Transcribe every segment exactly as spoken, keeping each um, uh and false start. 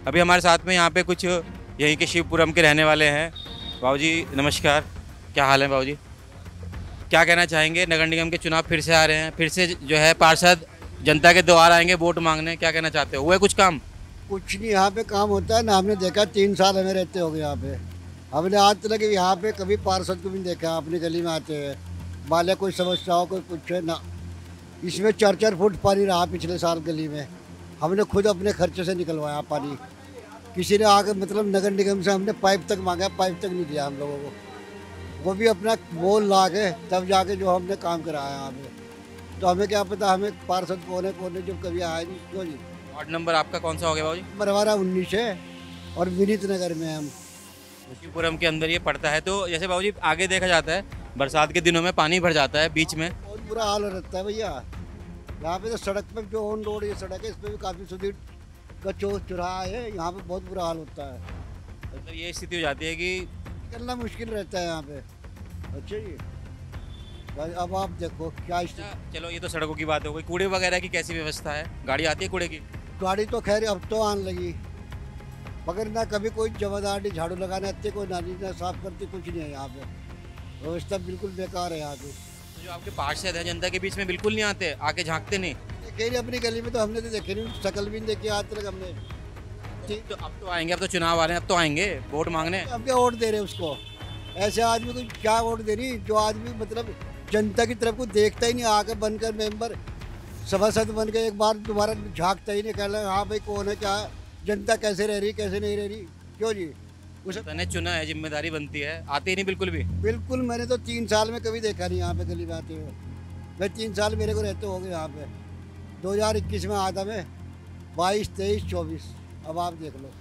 अभी हमारे साथ में यहाँ पे कुछ यहीं के शिवपुरम के रहने वाले हैं। बाबूजी नमस्कार, क्या हाल है बाबूजी? क्या कहना चाहेंगे? नगर निगम के चुनाव फिर से आ रहे हैं, फिर से जो है पार्षद जनता के द्वार आएंगे वोट मांगने, क्या कहना चाहते हो? हुआ है कुछ काम? कुछ नहीं, यहाँ पे काम होता है ना। हमने देखा तीन साल हमें रहते हो गए यहाँ पे। हमने आज तक यहाँ पे कभी पार्षद को भी नहीं देखा। अपनी गली में आते हैं, माले कोई समस्या हो, कोई कुछ है ना। इसमें चार चार फुट पानी रहा पिछले साल गली में। हमने खुद अपने खर्चे से निकलवाया पानी। किसी ने आकर मतलब नगर निगम से हमने पाइप तक मांगा, पाइप तक नहीं दिया हम लोगों को। वो भी अपना बोल ला के तब जाके जो हमने काम कराया यहाँ पे। तो हमें क्या पता हमें पार्षद कौन है कौन है, जब कभी आया नहीं। क्यों जी? वार्ड नंबर आपका कौन सा हो गया बाबूजी? नंबर हमारा उन्नीस है और विनीत नगर में हम। शिवपुरम के अंदर ये पड़ता है। तो जैसे बाबूजी आगे देखा जाता है बरसात के दिनों में पानी भर जाता है बीच में, बहुत बुरा हाल रहता है भैया। यहाँ पे तो सड़क पे जो ऑन रोड ये सड़क है, इस पे भी काफ़ी सुदृढ़ का चौ चौराहा है। यहाँ पे बहुत बुरा हाल होता है। मतलब ये स्थिति हो जाती है कि निकलना मुश्किल रहता है यहाँ पे। अच्छा जी, भाई अब आप देखो क्या अच्छा, चलो ये तो सड़कों की बात हो गई। कूड़े वगैरह की कैसी व्यवस्था है? गाड़ी आती है कूड़े की? गाड़ी तो खैर अब तो आने लगी, मगर ना कभी कोई जमादारी झाड़ू लगाने आती, कोई नाली ना साफ करती, कुछ नहीं है यहाँ पे। व्यवस्था बिल्कुल बेकार है यहाँ की। तो जो आपके पार्षद है जनता के बीच में बिल्कुल नहीं आते, आके झांकते नहीं? देखे नहीं अपनी गली में, तो हमने तो देखे नहीं, शकल भी नहीं देखी आज तक हमने। तो अब तो आएंगे, अब तो चुनाव आ रहे हैं, अब तो आएंगे वोट मांगने। अब क्या वोट दे रहे उसको? ऐसे आदमी को क्या वोट दे रही जो आदमी मतलब जनता की तरफ को देखता ही नहीं, आकर बनकर मेंबर सभासद बन के एक बार दोबारा झांकता ही नहीं, कह रहा हाँ भाई कौन है, क्या है, जनता कैसे रह रही कैसे नहीं रह रही। क्यों जी? उसे तने चुना है, जिम्मेदारी बनती है, आते ही नहीं बिल्कुल भी। बिल्कुल, मैंने तो तीन साल में कभी देखा नहीं यहाँ पे गली में आते हुए। मैं तीन साल मेरे को रहते हो गए यहाँ पे। दो हजार इक्कीस में आया था मैं, बाईस तेईस चौबीस, अब आप देख लो।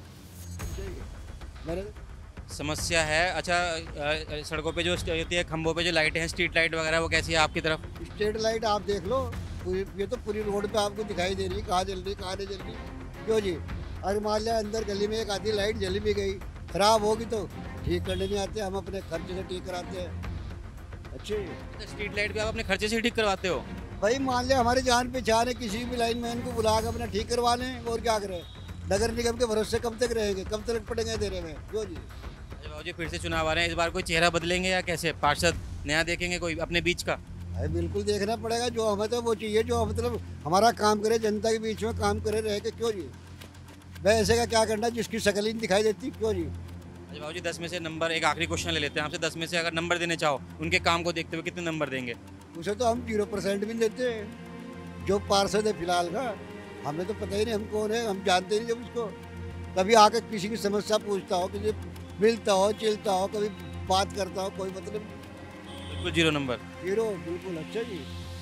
मेरे समस्या है। अच्छा, अ, सड़कों पे जो स्ट- होती है, खंभों पे जो लाइटें हैं, स्ट्रीट लाइट वगैरह, वो कैसी है आपकी तरफ? स्ट्रीट लाइट आप देख लो, पूरी ये तो पूरी रोड पे आपको दिखाई दे रही है, कहाँ जल रही कहाँ नहीं जल रही। क्यों जी? अगर मान लिया अंदर गली में एक आधी लाइट जली भी गई, खराब होगी तो ठीक करने नहीं आते, हम अपने खर्चे से ठीक कराते हैं। अच्छे स्ट्रीट लाइट भी आप अपने खर्चे से ही ठीक करवाते हो? भाई मान लिया हमारे जान पहचान है, किसी भी लाइन मैन को बुला कर अपना ठीक करवा लें, और क्या करें। नगर निगम के भरोसे कब तक रहेंगे, कब तक पड़ेंगे देने में। क्यों जी? अच्छा बाबूजी, फिर से चुनाव आ रहे हैं, इस बार कोई चेहरा बदलेंगे या कैसे? पार्षद नया देखेंगे कोई अपने बीच का? अरे बिल्कुल देखना पड़ेगा, जो हमें तो वो चाहिए जो मतलब हमारा काम करे, जनता के बीच में काम करे रह के। क्यों जी? भाई ऐसे का क्या करना जिसकी शक्ल ही नहीं दिखाई देती। क्यों जी? अच्छा बाबूजी, दस में से नंबर, एक आखिरी क्वेश्चन ले लेते हैं आपसे। दस में से अगर नंबर देने चाहो उनके काम को देखते हुए कितने नंबर देंगे? उसे तो हम जीरो परसेंट भी नहीं देते हैं। जो पार्षद है फिलहाल का, हमें तो पता ही नहीं हम कौन है, हम जानते ही नहीं जब उसको। कभी आकर किसी की समस्या पूछता हो, किसी मिलता हो, चिलता हो, कभी बात करता हो, कोई मतलब बिल्कुल जीरो नंबर। जीरो, बिल्कुल। अच्छा जी,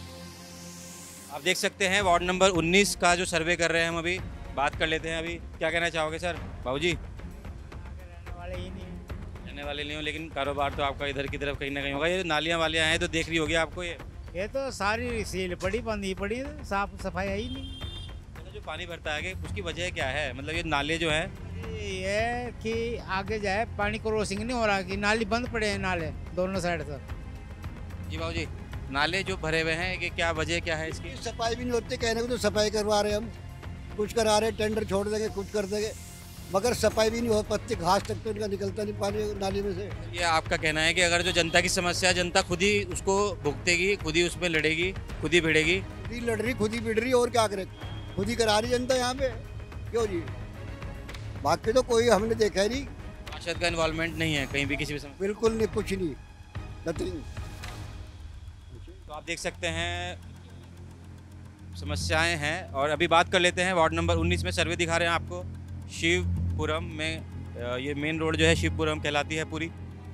आप देख सकते हैं वार्ड नंबर उन्नीस का जो सर्वे कर रहे हैं हम, अभी बात कर लेते हैं। अभी क्या कहना चाहोगे सर? बाबूजी, रहने वाले ही नहीं है। रहने वाले नहीं हो, लेकिन कारोबार तो आपका इधर की तरफ कहीं ना कहीं होगा। ये नालियाँ वालियाँ हैं तो देख रही होगी आपको ये। ये तो सारी सील पड़ी, बंद ही पड़ी, साफ सफाई है ही नहीं। मतलब जो पानी भरता है आगे, उसकी वजह क्या है? मतलब ये नाले जो हैं, ये है कि आगे जाए पानी क्रॉसिंग नहीं हो रहा, कि नाली बंद पड़े हैं, नाले दोनों साइड से। जी बाबूजी, नाले जो भरे हुए हैं, कि क्या वजह क्या है इसकी? सफाई भी नहीं होती, कहने को तो सफाई करवा रहे हम, कुछ करा रहे, टेंडर छोड़ देंगे, कुछ कर देंगे, मगर सफाई भी नहीं हो, पत्ते घास तक तो इनका निकलता नहीं पानी नाली में से। ये आपका कहना है कि अगर जो जनता की समस्या है, जनता खुद ही उसको भुगतेगी, खुद ही उसमें लड़ेगी, खुद ही भिड़ेगी? खुद ही लड़ रही, खुद ही बिड़ रही, और क्या करे, खुद ही करा रही जनता यहाँ पे। क्यों जी? बाकी तो कोई हमने देखा ही नहीं। पार्षद का इन्वॉल्वमेंट नहीं है कहीं भी किसी भी समस्या? बिल्कुल नहीं, कुछ नहीं, नथिंग। तो आप देख सकते हैं समस्याएं हैं। और अभी बात कर लेते हैं वार्ड नंबर उन्नीस में सर्वे दिखा रहे हैं आपको। शिवपुरम में अ, ये मेन रोड जो है शिवपुरम कहलाती है पूरी।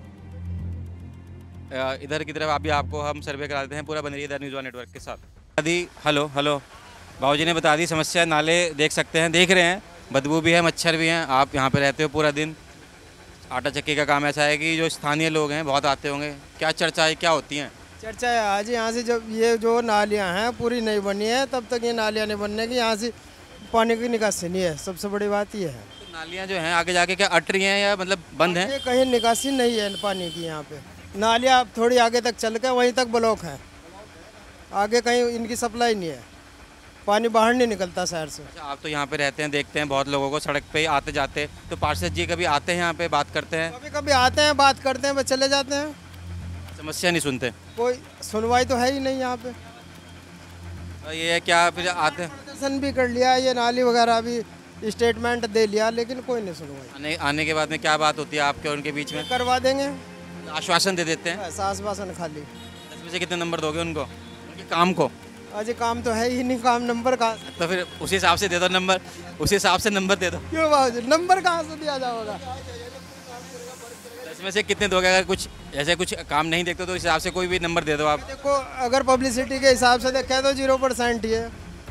अ, इधर की तरफ अभी आपको हम सर्वे करा देते हैं पूरा। बन रही है न्यूज़ वन नेटवर्क के साथ। दी हेलो हेलो बाबूजी ने बता दी समस्या। नाले देख सकते हैं, देख रहे हैं, बदबू भी है, मच्छर भी हैं। आप यहाँ पे रहते हो पूरा दिन। आटा चक्की का काम ऐसा है कि जो स्थानीय लोग हैं बहुत आते होंगे। क्या चर्चा है, क्या होती हैं? चर्चा है आज यहाँ से, जब ये जो नालियाँ हैं पूरी नहीं बनी है तब तक ये नालियाँ नहीं बनने की, यहाँ से पानी की निकासी नहीं है। सबसे बड़ी बात ये है। तो नालियाँ जो हैं आगे जाके क्या अट रही हैं या मतलब बंद हैं? ये कहीं निकासी नहीं है पानी की। यहाँ पे नालियाँ थोड़ी आगे तक चल के वहीं तक ब्लॉक है, आगे कहीं इनकी सप्लाई नहीं है। पानी बाहर नहीं निकलता शहर से। अच्छा, आप तो यहाँ पे रहते हैं, देखते हैं बहुत लोगों को सड़क पे आते जाते, तो पार्षद जी कभी आते हैं यहाँ पे, बात करते हैं? कभी कभी आते हैं, बात करते हैं, बस चले जाते हैं। समस्या नहीं सुनते? कोई सुनवाई तो है ही नहीं यहाँ पे। तो ये है क्या, फिर आते हैं प्रदर्शन भी कर लिया, ये नाली वगैरह भी स्टेटमेंट दे लिया, लेकिन कोई नहीं सुनवाई। आने आने के बाद में क्या बात होती है आपके और उनके बीच में? करवा देंगे, आश्वासन दे देते हैं? सास बासन खाली। दस में से कितने नंबर दोगे उनको, उनके काम को? अजय काम तो है ही नहीं, काम नंबर का। तो फिर उसी हिसाब से दे दो नंबर, उसी हिसाब से नंबर दे दो। क्यों बाबू, नंबर कहाँ से दिया जाएगा? दस में से कितने दोगे? अगर कुछ ऐसे कुछ काम नहीं देखते तो इस हिसाब से कोई भी नंबर दे दो आप। देखो, अगर पब्लिसिटी के हिसाब से देखें तो जीरो परसेंट ही है।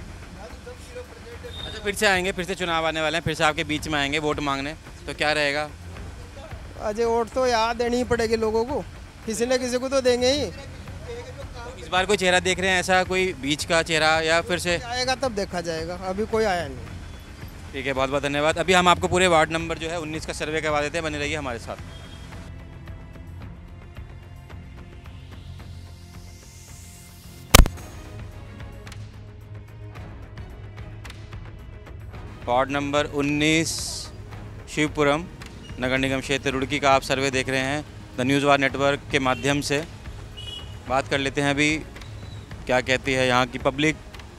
अच्छा, फिर से आएंगे, फिर से चुनाव आने वाले हैं, फिर से आपके बीच में आएंगे वोट मांगने, तो क्या रहेगा? अजय वोट तो याद देनी ही पड़ेगी लोगों को, किसी न किसी को तो देंगे ही। तो इस बार कोई चेहरा देख रहे हैं ऐसा, कोई बीच का चेहरा, या फिर से? आएगा तब देखा जाएगा, अभी कोई आया नहीं। ठीक है, बहुत बहुत धन्यवाद। अभी हम आपको पूरे वार्ड नंबर जो है उन्नीस का सर्वे करवा देते हैं, बने रहिए हमारे साथ। वार्ड नंबर उन्नीस शिवपुरम नगर निगम क्षेत्र रुड़की का आप सर्वे देख रहे हैं द न्यूज़ वार नेटवर्क के माध्यम से। बात कर लेते हैं अभी क्या कहती है यहाँ की पब्लिक।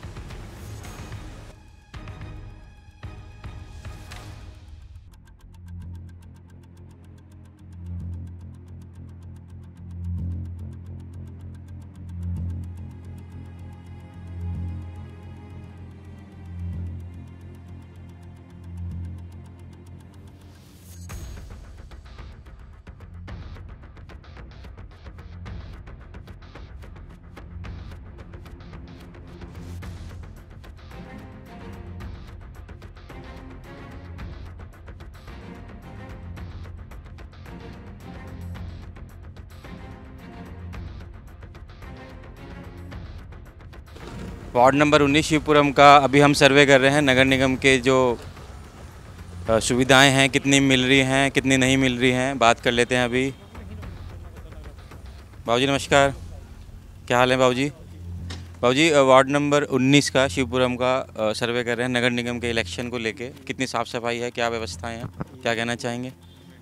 वार्ड नंबर उन्नीस शिवपुरम का अभी हम सर्वे कर रहे हैं। नगर निगम के जो अ, सुविधाएं हैं कितनी मिल रही हैं, कितनी नहीं मिल रही हैं, बात कर लेते हैं अभी। बाबूजी नमस्कार, क्या हाल है बाबूजी? बाबूजी अ, वार्ड नंबर उन्नीस का शिवपुरम का अ, सर्वे कर रहे हैं नगर निगम के इलेक्शन को लेके। कितनी साफ़ सफाई है, क्या व्यवस्थाएं हैं, क्या कहना चाहेंगे?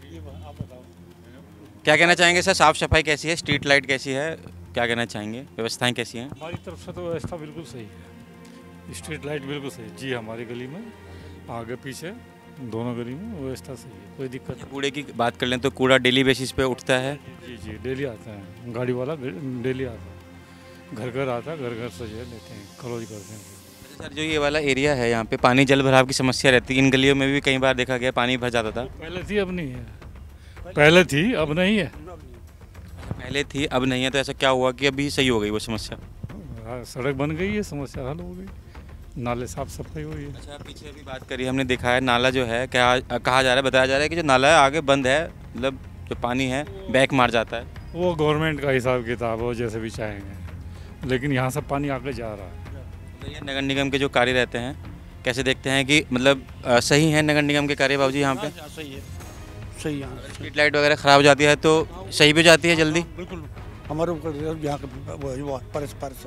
क्या कहना चाहेंगे सर, साफ़ सफाई कैसी है, स्ट्रीट लाइट कैसी है, क्या कहना चाहेंगे, व्यवस्थाएं कैसी हैं? हमारी तरफ से तो व्यवस्था बिल्कुल सही है, स्ट्रीट लाइट बिल्कुल सही जी। हमारी गली में आगे पीछे दोनों गली में व्यवस्था सही है, कोई दिक्कत नहीं। कूड़े की बात कर लें तो कूड़ा डेली बेसिस पे उठता है? जी जी डेली आता है, गाड़ी वाला डेली आता है, घर घर आता है, घर घर से जो है लेते हैं, क्लोज करते हैं। अच्छा सर, जो ये वाला एरिया है यहाँ पे पानी जल भराव की समस्या रहती है, इन गलियों में भी कई बार देखा गया पानी भर जाता था। पहले थी अब नहीं है, पहले थी अब नहीं है। पहले थी अब नहीं है, तो ऐसा क्या हुआ कि अभी सही हो गई वो समस्या? हाँ, सड़क बन गई है, समस्या हल हो गई, नाले साफ सफाई हुई है। अच्छा, पीछे अभी बात करी हमने, देखा है नाला जो है, क्या कहा जा रहा है, बताया जा रहा है कि जो नाला है आगे बंद है, मतलब जो पानी है बैक मार जाता है। वो गवर्नमेंट का हिसाब किताब हो, जैसे भी चाहेंगे, लेकिन यहाँ से पानी आगे जा रहा है। तो ये नगर निगम के जो कार्य रहते हैं कैसे देखते हैं कि मतलब अ, सही है नगर निगम के कार्य बाबूजी यहाँ पे? सही है, सही है। स्ट्रीट लाइट वगैरह ख़राब हो जाती है तो सही भी हो जाती है जल्दी? बिल्कुल, हमारे ऊपर यहाँ का वो है, वो परस परस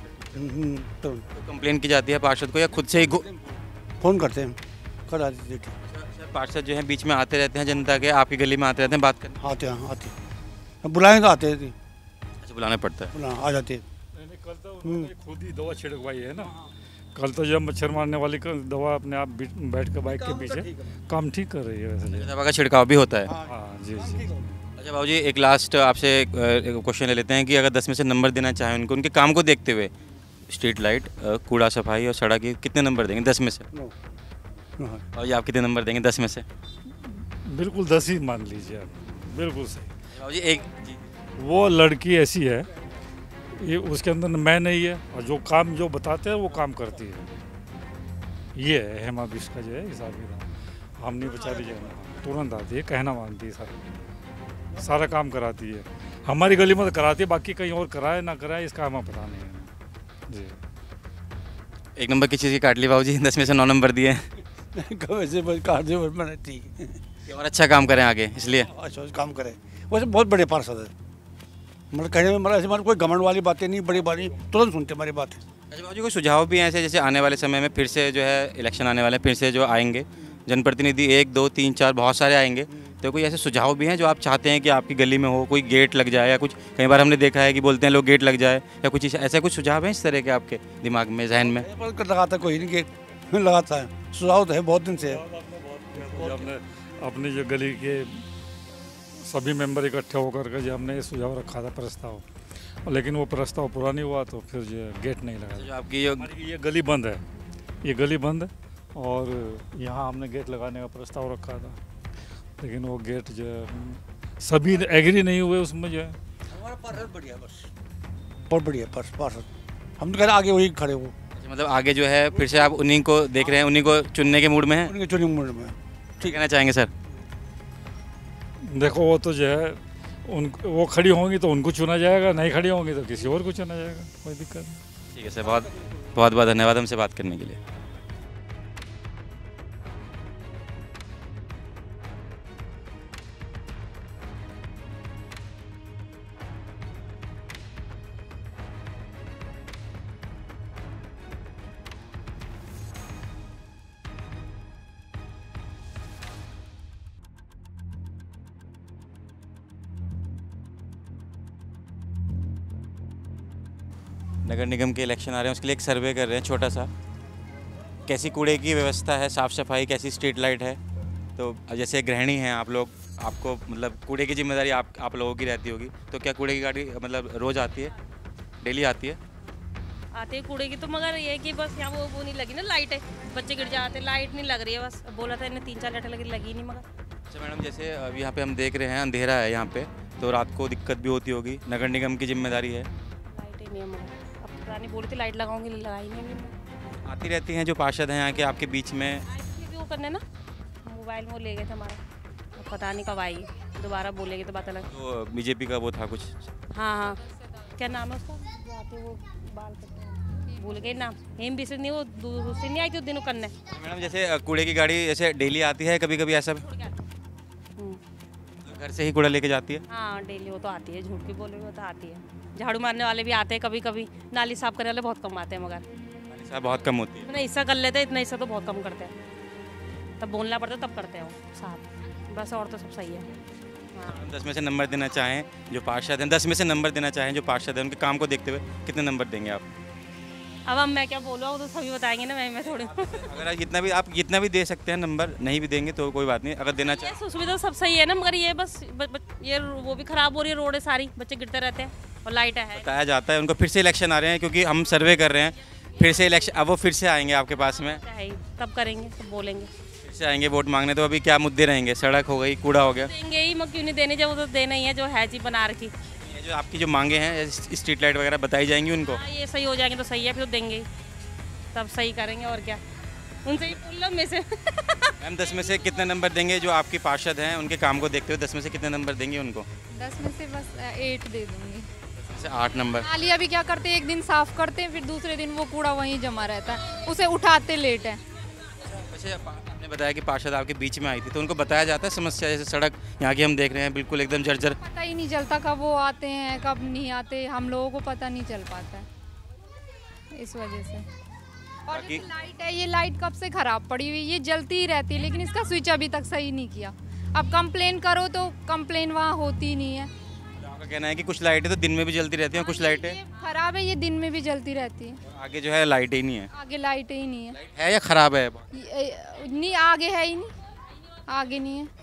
तो कंप्लेन की जाती है पार्षद को, या खुद से ही घु- फ़ोन करते हैं, करा देते सर, पार्षद जो है बीच में आते रहते हैं जनता के, आपकी गली में आते रहते हैं बात करने? आते हैं आते हैं, बुलाएं तो आते हैं, अच्छा, बुलाना पड़ता है। बुला आ जाते हैं। मैंने कल तो उन्होंने खुद ही दवा छिड़कवाई है ना, कल तो जब मच्छर मारने वाली का दवा अपने आप बी- बैठ कर बाइक के पीछे काम ठीक कर रही है वैसे। दवा का छिड़काव भी होता है? हाँ जी जी। अच्छा बाबूजी, एक लास्ट आपसे क्वेश्चन ले लेते हैं कि अगर दस में से नंबर देना चाहें उनको, उनके काम को देखते हुए, स्ट्रीट लाइट, अ, कूड़ा सफाई और सड़क की, कितने नंबर देंगे दस में से? हाँ। और ये आप कितने नंबर देंगे दस में से? बिल्कुल दस ही मान लीजिए आप, बिल्कुल सही। बाबूजी एक जी, वो लड़की ऐसी है, ये उसके अंदर मैं नहीं है, और जो काम जो बताते हैं वो काम करती है। ये है हेमा बिश का जो है हिसाब किताब, हम नहीं बचा लीजिए, तुरंत आती है, कहना मानती है, सारा सारा काम कराती है। हमारी गली में तो कराती है, बाकी कहीं और कराए ना कराए इसका हमें पता नहीं है जी। एक नंबर की चीज़ की काट ली बाबूजी, दस में से नौ नंबर दिए। वैसे बस काट दे, मैंने ठीक है, कि और अच्छा काम करें आगे, इसलिए। अच्छा काम करे। वैसे बहुत बड़े पार्षद है, मतलब कहने में मतलब ऐसे मतलब कोई घमंड वाली बातें नहीं, बड़ी बारी तुरंत सुनते हमारी बात है। अच्छा बाबू जी, कोई सुझाव भी हैं ऐसे, जैसे आने वाले समय में फिर से जो है इलेक्शन आने वाले हैं, फिर से जो आएंगे जनप्रतिनिधि, एक दो तीन चार बहुत सारे आएंगे, तो कोई ऐसे सुझाव भी हैं जो आप चाहते हैं कि आपकी गली में हो, कोई गेट लग जाए या कुछ? कई बार हमने देखा है कि बोलते हैं लोग गेट लग जाए या कुछ ऐसा, कुछ सुझाव है इस तरह के आपके दिमाग में, जहन में? पर कर लगाता कोई नहीं गेट लगाता है, सुझाव तो है बहुत दिन से है। हमने अपनी जो गली के सभी मेंबर इकट्ठे होकर के जो हमने ये सुझाव रखा था प्रस्ताव, और लेकिन वो प्रस्ताव पूरा नहीं हुआ, तो फिर जो है गेट नहीं लगा। जो आपकी जो ये गली बंद है, ये गली बंद है, और यहाँ हमने गेट लगाने का प्रस्ताव रखा था, लेकिन वो गेट जो है सभी एग्री नहीं हुए उसमें जो है। हमारा पार्षद बढ़िया, बस बहुत बढ़िया पार्षद, हम तो कह रहे आगे वही खड़े हो। मतलब आगे जो है फिर से आप उन्हीं को देख रहे हैं, उन्हीं को चुनने के मूड में हैं? उनके चुनिंग मूड में ठीक कहना चाहेंगे सर? देखो वो तो जो है उन वो खड़ी होंगी तो उनको चुना जाएगा, नहीं खड़ी होंगी तो किसी और को चुना जाएगा, कोई दिक्कत नहीं। ठीक है सर, बहुत बहुत बहुत धन्यवाद हमसे बात करने के लिए। नगर निगम के इलेक्शन आ रहे हैं, उसके लिए एक सर्वे कर रहे हैं छोटा सा, कैसी कूड़े की व्यवस्था है, साफ़ सफाई, कैसी स्ट्रीट लाइट है। तो जैसे गृहिणी हैं आप लोग, आपको मतलब कूड़े की जिम्मेदारी आप आप लोगों की रहती होगी, तो क्या कूड़े की गाड़ी मतलब रोज़ आती है, डेली आती है? आते हैं कूड़े की, तो मगर ये है कि बस यहाँ वो वो नहीं लगी ना लाइट है, बच्चे गिर जाते, लाइट नहीं लग रही है, बस बोला था इन्हें तीन चार लाइटें लगी, लगी नहीं मगर। अच्छा मैडम, जैसे अभी यहाँ पे हम देख रहे हैं अंधेरा है यहाँ पे, तो रात को दिक्कत भी होती होगी, नगर निगम की जिम्मेदारी है? लाइटें नहीं है मगर, अब पुरानी बोली थी लाइट लगाऊंगी, लगाई नहीं अभी। आती रहती हैं जो पार्षद हैं यहाँ के आपके बीच में? आएंगे भी वो करने ना, मोबाइल में वो ले गए थे हमारा, अब पता नहीं कब आएगी, दोबारा बोलेगी तो बात अलग। तो बीजेपी का वो था कुछ? हाँ हाँ, क्या नाम है उसका जो आते वो बाल कटते हैं, भूल गए नाम, हेम भी से नहीं, वो दूसरी नहीं आई थी उस दिन वो करने। मैडम जैसे कूड़े की गाड़ी जैसे डेली आती है, कभी कभी ऐसा घर से ही कूड़ा लेके जाती है? हाँ डेली वो तो आती है, झूठ की बोले वो तो आती है, झाड़ू मारने वाले भी आते हैं कभी कभी, नाली साफ करने वाले बहुत कम आते हैं, मगर ऐसा बहुत कम होती है। इतना हिस्सा कर लेते हैं, इतना हिस्सा तो बहुत कम करते हैं, तब बोलना पड़ता है तब करते हैं वो साफ, बस और तो सब सही है। हाँ दस में से नंबर देना चाहें जो पार्षद हैं, दस में से नंबर देना चाहें जो पार्षद हैं, उनके काम को देखते हुए कितने नंबर देंगे आप? अब हम मैं क्या बोलूँ, वो तो सभी बताएंगे ना, मैं मैं थोड़ी अगर आप जितना भी आप जितना भी दे सकते हैं नंबर, नहीं भी देंगे तो कोई बात नहीं, अगर देना चाहें। ये सुविधा सब सही है ना, मगर ये बस ब, ब, ये वो भी खराब हो रही है, रोड है सारी, बच्चे गिरते रहते हैं और लाइट है। बताया जाता है उनको फिर से इलेक्शन आ रहे हैं, क्योंकि हम सर्वे कर रहे हैं, फिर से इलेक्शन, अब वो फिर से आएंगे आपके पास में, है, तब करेंगे तब बोलेंगे, फिर से आएंगे वोट मांगने। तो अभी क्या मुद्दे रहेंगे? सड़क हो गई, कूड़ा हो गया, देंगे ही, मगर क्यों नहीं देने, जब वो तो देना ही है, जो है जी बना रखी। ये जो आपकी जो मांगे हैं स्ट्रीट लाइट वगैरह बताई जाएंगी उनको? हाँ ये सही हो जाएंगे तो सही है, फिर तो देंगे ही, तब सही करेंगे और क्या, उनसे ही बोल लो में से। मैम दस में से कितने नंबर देंगे जो आपके पार्षद हैं, उनके काम को देखते हुए दस में से कितने नंबर देंगे उनको? दस में से बस एट दे दूंगी। जैसे आठ नंबर। नाली अभी क्या करते हैं, एक दिन साफ करते हैं, फिर दूसरे दिन वो कूड़ा वहीं जमा रहता है, उसे उठाते लेट है। वैसे आपने बताया कि पार्षद आपके बीच में आई थी, तो उनको बताया जाता है समस्या, जैसे सड़क यहाँ की हम देख रहे हैं बिल्कुल एकदम जर्जर, पता ही नहीं चलता कब वो आते हैं कब नहीं आते, हम लोगों को पता नहीं चल पाता है इस वजह से। और बाकी- जैसे लाइट है, ये लाइट कब से खराब पड़ी हुई, ये जलती ही रहती है, लेकिन इसका स्विच अभी तक सही नहीं किया। अब कंप्लेन करो तो कंप्लेन वहाँ होती ही नहीं है। आपका कहना है कि कुछ लाइटें तो दिन में भी जलती रहती हैं, कुछ लाइटें ये खराब है, ये दिन में भी जलती रहती है, आगे जो है लाइट ही नहीं है। आगे लाइट ही नहीं है, है या खराब है? ये- नहीं आगे है ही नहीं, आगे नहीं है।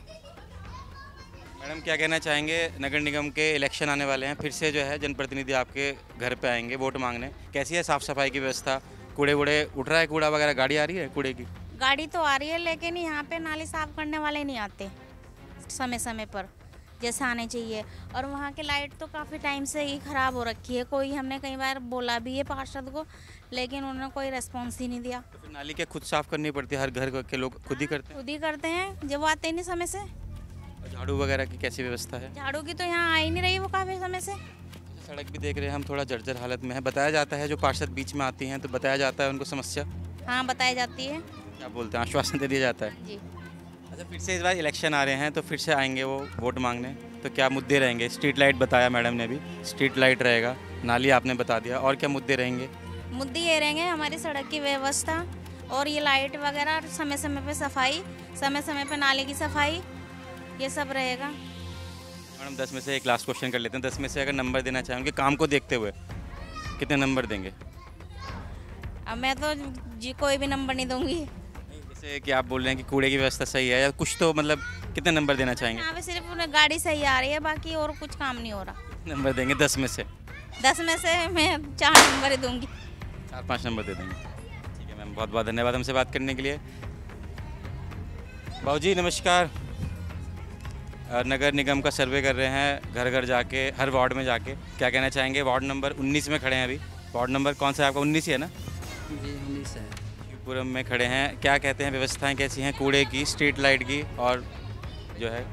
मैडम क्या कहना चाहेंगे, नगर निगम के इलेक्शन आने वाले हैं, फिर से जो है जनप्रतिनिधि आपके घर पे आएंगे वोट मांगने, कैसी है साफ़ सफाई की व्यवस्था? कूड़े वूड़े उठ रहा है, कूड़ा वगैरह, गाड़ी आ रही है कूड़े की? गाड़ी तो आ रही है, लेकिन यहाँ पे नाली साफ करने वाले नहीं आते समय समय पर जैसे आने चाहिए, और वहाँ की लाइट तो काफ़ी टाइम से ही ख़राब हो रखी है। कोई हमने कई बार बोला भी है पार्षद को, लेकिन उन्होंने कोई रिस्पॉन्स ही नहीं दिया। तो फिर नाली क्या खुद साफ करनी पड़ती है? हर घर के लोग खुद ही करते हैं? खुद ही करते हैं जब वो आते ही नहीं समय से। और झाड़ू वगैरह की कैसी व्यवस्था है? झाड़ू की तो यहाँ आ ही नहीं रही वो काफ़ी समय से। सड़क भी देख रहे हैं हम, थोड़ा जर्जर हालत में है। बताया जाता है जो पार्षद बीच में आती हैं तो बताया जाता है उनको समस्या, हाँ बताई जाती है। क्या बोलते हैं, आश्वासन दे दिया जाता है? जी अच्छा फिर से इस बार इलेक्शन आ रहे हैं तो फिर से आएंगे वो वोट मांगने, तो क्या मुद्दे रहेंगे? स्ट्रीट लाइट बताया मैडम ने भी, स्ट्रीट लाइट रहेगा, नाली आपने बता दिया, और क्या मुद्दे रहेंगे? मुद्दे ये रहेंगे हमारी सड़क की व्यवस्था और ये लाइट वगैरह, समय समय पे सफाई, समय समय पे नाले की सफाई, ये सब रहेगा। मैडम दस में से एक लास्ट क्वेश्चन कर लेते हैं। दस में से अगर नंबर देना चाहें उनके काम को देखते हुए कितने नंबर देंगे? अब मैं तो जी कोई भी नंबर नहीं दूंगी। जैसे कि आप बोल रहे हैं कि कूड़े की व्यवस्था सही है या कुछ, तो मतलब कितने नंबर देना चाहेंगे? यहाँ पे सिर्फ उन्हें गाड़ी सही आ रही है, बाकी और कुछ काम नहीं हो रहा। नंबर देंगे दस में से? दस में से मैं चार नंबर ही दूंगी। चार पाँच नंबर दे देंगे। ठीक है मैम, बहुत बहुत धन्यवाद हमसे बात करने के लिए। बाबूजी नमस्कार। नगर निगम का सर्वे कर रहे हैं, घर घर जाके, हर वार्ड में जाके, क्या कहना चाहेंगे? वार्ड नंबर उन्नीस में खड़े हैं अभी। वार्ड नंबर कौन सा है आपका? उन्नीस ही है ना? जी उन्नीस है। शिवपुरम में खड़े हैं, क्या कहते हैं, व्यवस्थाएं कैसी हैं कूड़े की, स्ट्रीट लाइट की और जो है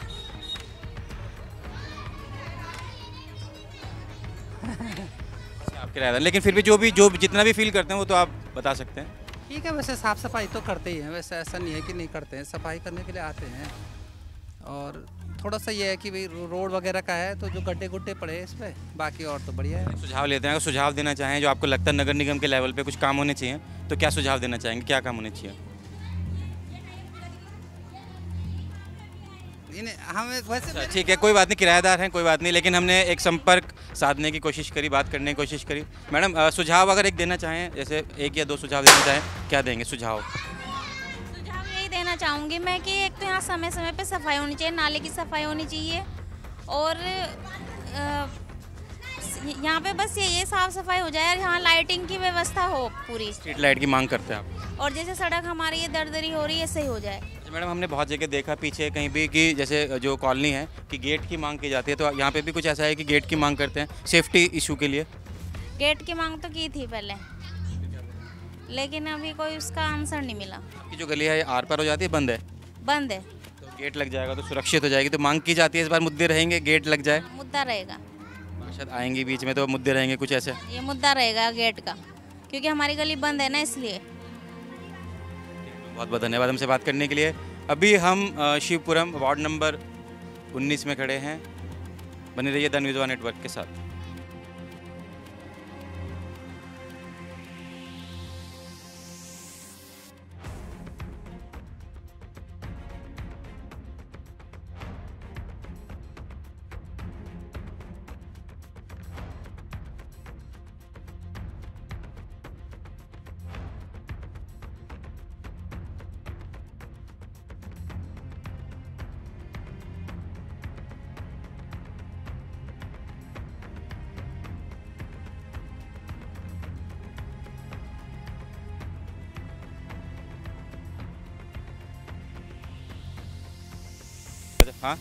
आपके राय? लेकिन फिर भी जो भी जो जितना भी फील करते हैं वो तो आप बता सकते हैं। ठीक है, वैसे साफ़ सफाई तो करते ही हैं, वैसे ऐसा नहीं है कि नहीं करते हैं, सफाई करने के लिए आते हैं। और थोड़ा सा ये है कि भाई रोड वगैरह का है तो जो गड्ढे गुड्ढे पड़े हैं इस पर, बाकी और तो बढ़िया है। सुझाव लेते हैं, अगर सुझाव देना चाहें जो आपको लगता है नगर निगम के लेवल पे कुछ काम होने चाहिए, तो क्या सुझाव देना चाहेंगे, क्या काम होने चाहिए? हमें वैसे ठीक है, कोई बात नहीं, किराएदार हैं, कोई बात नहीं, लेकिन हमने एक संपर्क साधने की कोशिश करी, बात करने की कोशिश करी। मैडम अ, सुझाव अगर एक देना चाहें, जैसे एक या दो सुझाव देना चाहें, क्या देंगे सुझाव? सुझाव यही देना चाहूँगी मैं कि एक तो यहाँ समय समय पे सफाई होनी चाहिए, नाले की सफाई होनी चाहिए और अ, यहाँ पे बस ये ये साफ़ सफाई हो जाए और यहाँ लाइटिंग की व्यवस्था हो पूरी। स्ट्रीट लाइट की मांग करते हैं आप? और जैसे सड़क हमारी ये दरदरी हो रही है, सही हो जाए। मैडम हमने बहुत जगह देखा पीछे कहीं भी कि जैसे जो कॉलोनी है कि गेट की मांग की जाती है, तो यहाँ पे भी कुछ ऐसा है कि गेट की मांग करते हैं सेफ्टी इशू के लिए? गेट की मांग तो की थी पहले, लेकिन अभी कोई उसका आंसर नहीं मिला। आपकी जो गली है ये आर पार हो जाती है, बंद है? बंद है। तो गेट लग जाएगा तो सुरक्षित हो जाएगी, तो मांग की जाती है इस बार मुद्दे रहेंगे, गेट लग जाए? मुद्दा रहेगा, शायद आएंगी बीच में तो मुद्दे रहेंगे कुछ ऐसे? ये मुद्दा रहेगा गेट का, क्योंकि हमारी गली बंद है ना, इसलिए। बहुत बहुत धन्यवाद हमसे बात करने के लिए। अभी हम अ, शिवपुरम वार्ड नंबर उन्नीस में खड़े हैं। बने रहिए द न्यूज़ वन नेटवर्क के साथ। हाँ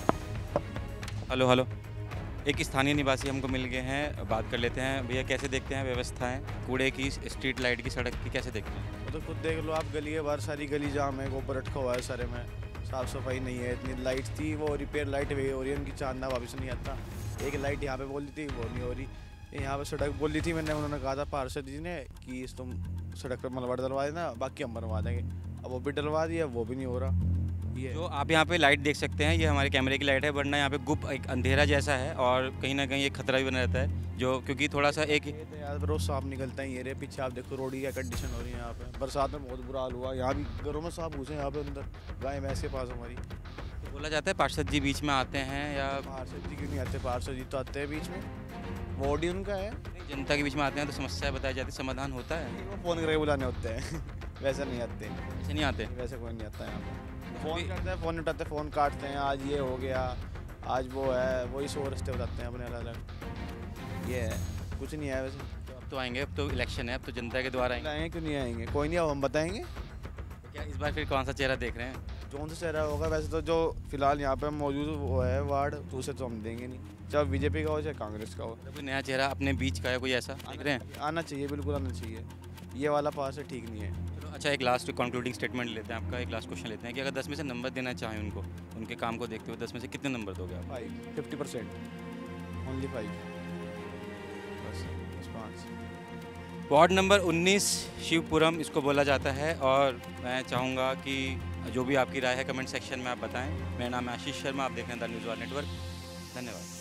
हेलो हेलो, एक स्थानीय निवासी हमको मिल गए हैं, बात कर लेते हैं। भैया कैसे देखते हैं व्यवस्थाएं कूड़े की, स्ट्रीट लाइट की, सड़क की, कैसे देखते हैं? वो तो खुद देख लो आप, गली है बाहर, सारी गली जाम है, गोबर अटका हुआ है सारे में, साफ़ सफाई नहीं है। इतनी लाइट थी वो रिपेयर लाइट हुई हो रही है उनकी, चांदना वापस नहीं आता। एक लाइट यहाँ पे बोली थी वो नहीं हो रही, यहाँ पे सड़क बोली थी मैंने, उन्होंने कहा था पार्षद जी ने कि इस तुम सड़क पर मलबा डलवा देना, बाकी हम बनवा देंगे। अब वो भी डलवा दिया, वो भी नहीं हो रहा। ये जो आप यहाँ पे लाइट देख सकते हैं ये हमारे कैमरे की लाइट है, वरना यहाँ पे गुप एक अंधेरा जैसा है और कहीं ना कहीं एक खतरा भी बना रहता है, जो क्योंकि थोड़ा सा एक यार रोज सांप निकलता है। ये रे पीछे आप देखो रोड की क्या कंडीशन हो रही है यहाँ पे, बरसात में बहुत बुरा हाल हुआ। यहाँ भी घरों में सांप घुसे, यहाँ पे अंदर गाय भैंस के पास हमारी। तो बोला जाता है पार्षद जी बीच में आते हैं, या पार्षद जी क्यों नहीं आते? पार्षद जी तो आते हैं बीच में, वार्ड ही उनका है। जनता के बीच में आते हैं तो समस्या बताई जाती है, समाधान होता है? वो फोन करके बुलाने होते हैं वैसे नहीं आते। ऐसे नहीं आते? वैसे कोई नहीं आता यहाँ पे। फ़ोन करते हैं, फ़ोन उठाते हैं, फ़ोन काटते हैं, आज ये हो गया, आज वो है, वही सौ रास्ते बताते हैं अपने अलग अलग। ये है, कुछ नहीं है वैसे। तो अब तो आएंगे, अब तो इलेक्शन है, अब तो जनता के द्वारा आएंगे। आएंगे क्यों नहीं आएंगे? कोई नहीं, अब हम बताएंगे। तो क्या इस बार फिर कौन सा चेहरा देख रहे हैं? कौन सा चेहरा होगा? वैसे तो जो फिलहाल यहाँ पे मौजूद वो है वार्ड, तो उसे तो हम देंगे नहीं, चाहे बीजेपी का हो चाहे कांग्रेस का हो। कोई नया चेहरा अपने बीच का है, कोई ऐसा देख रहे हैं? आना चाहिए, बिल्कुल आना चाहिए। ये वाला पास है, ठीक नहीं है। अच्छा, एक लास्ट कंक्लूडिंग स्टेटमेंट लेते हैं आपका, एक लास्ट क्वेश्चन लेते हैं कि अगर दस में से नंबर देना चाहें उनको, उनके काम को देखते हुए दस में से कितने नंबर दोगे आप? Five fifty percent only five बस बस पाँच। वार्ड नंबर उन्नीस शिवपुरम इसको बोला जाता है, और मैं चाहूँगा कि जो भी आपकी राय है कमेंट सेक्शन में आप बताएं। मेरा नाम है आशीष शर्मा, आप देख रहे हैं द न्यूज़ वन नेटवर्क। धन्यवाद।